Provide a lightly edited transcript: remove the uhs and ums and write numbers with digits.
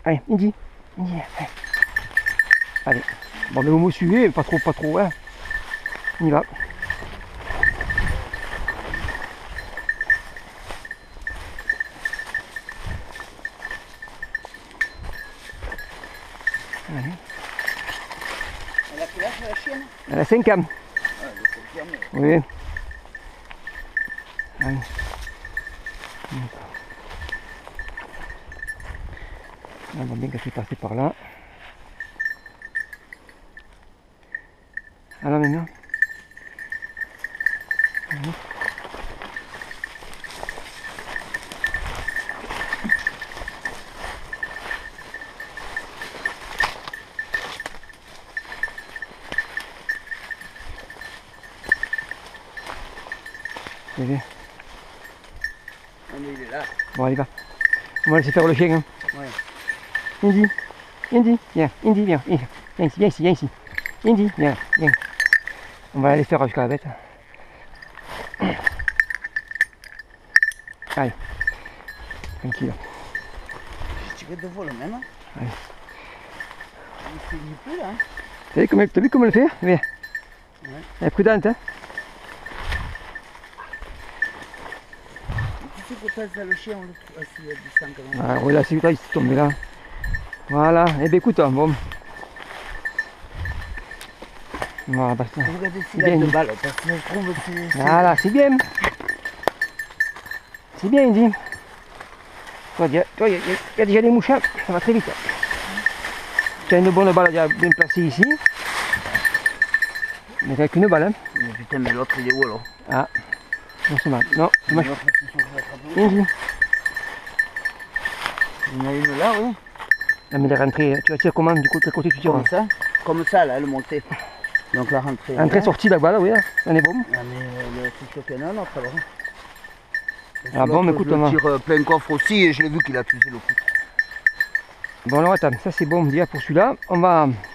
Allez, Indy. Indy, allez. Allez. Bon, mais vous me suivez, pas trop, hein. On y va. Allez. Elle a quel âge la chienne? Elle a 5 ans. Ah, elle est 5 ans. Oui. Allez. On va bien qu'elle soit passée par là. Alors maintenant. Allez. Allez. Ah, mais il est là. Bon, allez, va. On va laisser faire le chien. Hein. Ouais. Indy, Indy, viens, Indy, viens, viens ici, Indy, viens. On va aller faire jusqu'à la bête. Allez, tranquille. Je dirais de vol même. Hein. Allez. Il fait du peu là. Hein. T'as vu comment elle fait? Viens. Ouais. Elle est prudente, hein? Tu sais que quand t'as le chien, on le trouve assez distant quand même. Ah, oui, là, c'est là, il s'est tombé là. Voilà, eh bien écoute, bon. Voilà, basta. Regardez s'il Bien, a deux Indy. balles, parce que je trouve que c'est... Voilà, c'est bien. C'est bien, Indy. Toi, il y a déjà des mouches, hein. Ça va très vite. Tu as une bonne balle bien placée ici. Mais t'as qu'une balle, hein. Mais putain, mais l'autre il est où alors? Ah, non, c'est mal. Non, c'est mal. L'autre, c'est son frère. Indy. Il y en a une là, oui. Ah, mais elle est rentrée, tu vas tirer comment? Du coup, quel côté tu tires? Comme ça, là, elle montait. Donc la rentrée. Entrée, sortie là-bas, là, oui, on est bon. Ah, mais c'est sûr qu'il y en a un autre alors. Ah bon, mais écoute, je on va. tire plein coffre aussi et je l'ai vu qu'il a tué le coup. Bon, alors attends, ça c'est bon, déjà pour celui-là. On va